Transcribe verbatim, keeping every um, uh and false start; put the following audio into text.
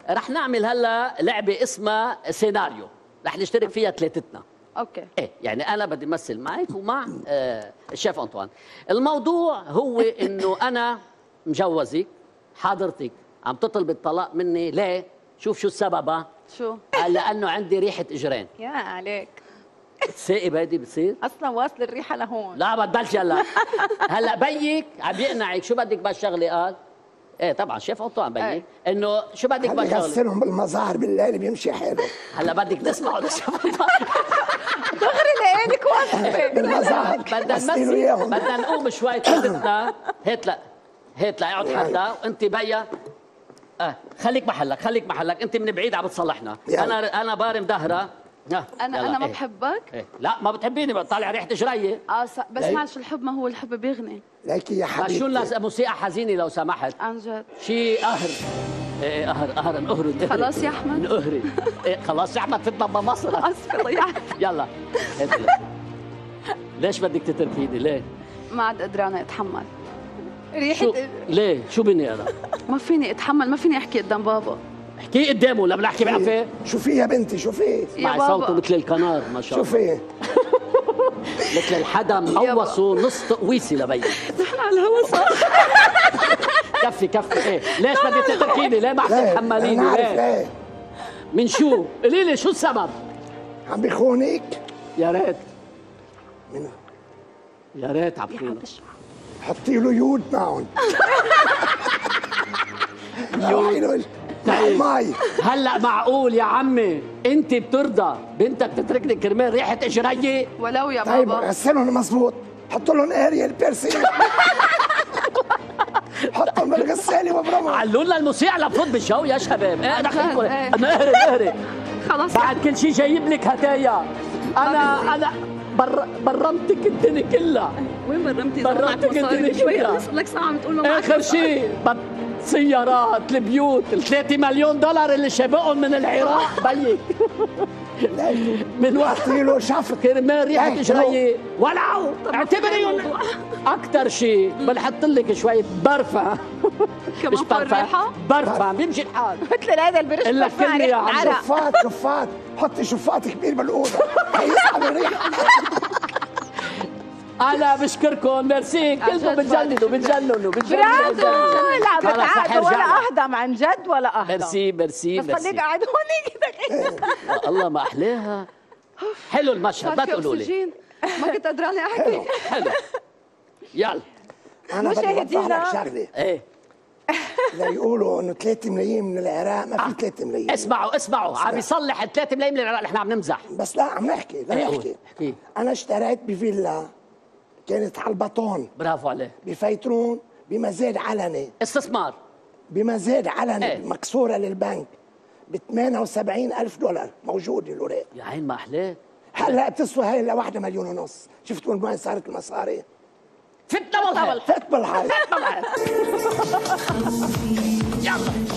رح نعمل هلا لعبه اسمها سيناريو، رح نشترك فيها ثلاثتنا. اوكي. ايه يعني انا بدي امثل معك ومع آه الشيف انطوان. الموضوع هو انه انا مجوزك، حضرتك عم تطلب الطلاق مني، ليه؟ شوف شو السبب. شو؟ لانه عندي ريحه اجرين. يا عليك. بتساقي بهيدي بتصير؟ اصلا واصل الريحه لهون. لا بتبلش هلا. هلا بيك عم يقنعك، شو بدك بالشغله قال؟ ايه طبعا شيف انطوان بيك ايه. انه شو بدك خلي بالشغله؟ يغسلهم بالمظاهر بالليل بيمشي حلو. هلا بدك تسمعوا للشيف انطوان. دغري لقيتك واقفه. بالمظاهر بدنا غسلوا نمثل، اياهم. بدنا نقوم شوي حدتنا. هات لا هات لا اقعد حدا وانت بيا. اه خليك محلك، خليك محلك، انت من بعيد عم بتصلحنا. يلا. انا انا بارم ظهرها. انا انا ما إيه. بحبك. إيه. لا ما بتحبيني، طالع ريحه جريه. اه س... بس ليه؟ معلش الحب ما هو الحب بيغني. ليك يا بس حبيبتي. شو لازم موسيقى حزينه لو سمحت. عن جد. شي قهر. ايه قهر قهر نقهر نقهر. خلاص يا أحمد. نقهري. ايه خلاص يا احمد فتنا بمصر. اسفه ضيعت. يلا هات لي. ليش بدك تتركيني ليه؟ ما عاد قدرانه اتحمل ريحه. شو ليه؟ شو بني انا؟ ما فيني اتحمل، ما فيني احكي قدام بابا. احكي قدامه ولا بنحكي بعفه؟ شوفي يا بنتي شوفي. يا معي بابا. صوته مثل الكنار ما شاء الله. شوفي مثل الحدا مقوصه نص تقويسي لبي. نحن على الهوا صار. كفي كفي ايه؟ ليش بدك تتركيني؟ ليه ما عم ليه؟ تتحمليني؟ أنا عارف ليه؟ ليه. من شو؟ قولي لي شو السبب؟ عم بيخونك. يا ريت من يا ريت عم بكون حطي له يود معهم. يود. طيب مي. هلا معقول يا عمي انت بترضى بنتك تتركني كرمال ريحه اجريه؟ ولو يا طيب بابا. غسلهم مظبوط، حطوا لهم اريال بيرسينج. حطهم بالغساله وابرمهم. علوا لنا الموسيقى لفوت بالجو يا شباب. ايه عن جد، دخلكم ايه. نقهري نقهري. خلاص بعد كل شيء جايب لك هدايا. انا انا بر... برمتك الدنيا كلها. وين برمتي؟ برمتك الدنيا كلها. صار لك ساعه عم تقول ما اخر شيء بد... سيارات، البيوت، ال ثلاثة مليون دولار اللي شبقهم من العراق بيك. من وقت حطي له شفط كرمال ريحه ليك اجريه ولعوا. اعتبريهم اكثر شيء بنحط لك شويه برفان. كمان مش فوق برفان، الريحة؟ برفان بيمشي الحال. مثل هذا البرش إلا كلمة يا عم. العرق. شفاط شفاط، حطي شفاط كبير بالاوضه هيسحب الريحه. انا بشكركم ميرسي كلكم بتجننوا بتجننوا بتجننوا. لا خلص رح بتعاد أرجع ولا لك. اهدم عن جد ولا اهدم. ميرسي ميرسي بس خليك ميرسي. قاعد هون كده. الله ما احلاها. حلو المشهد ما تقولوا لي. ما كنت قدرانه احكي. حلو يلا. انا بدي اوضح مشاهدينا. لك شغله. ايه ليقولوا انه ثلاثة ملايين من العراق ما في ثلاثة ملايين. اسمعوا اسمعوا عم يصلح ال ثلاثة ملايين من العراق. نحن عم نمزح. بس لا عم نحكي لا إيه، نحكي. قول، احكي. انا اشتريت بفيلا كانت على البطون برافو عليه. بفيترون بمزاد علني، استثمار. بمزاد علني إيه. مكسوره للبنك ب ثمانية وسبعين ألف دولار موجود الاوراق. يا عين ما احلاه. هلا بتسوى هاي لوحدها مليون ونص. شفتوا من وين صارت المصاري؟ فتنا والله. فت بالحي. يلا